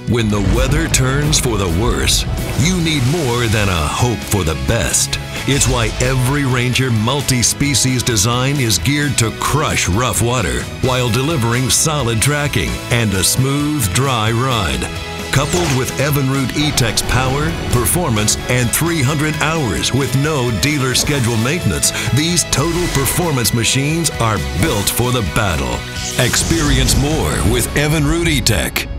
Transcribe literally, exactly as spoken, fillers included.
When the weather turns for the worse, you need more than a hope for the best. It's why every Ranger multi-species design is geared to crush rough water while delivering solid tracking and a smooth, dry ride. Coupled with Evinrude E-TEC's power, performance, and three hundred hours with no dealer scheduled maintenance, these total performance machines are built for the battle. Experience more with Evinrude E-TEC.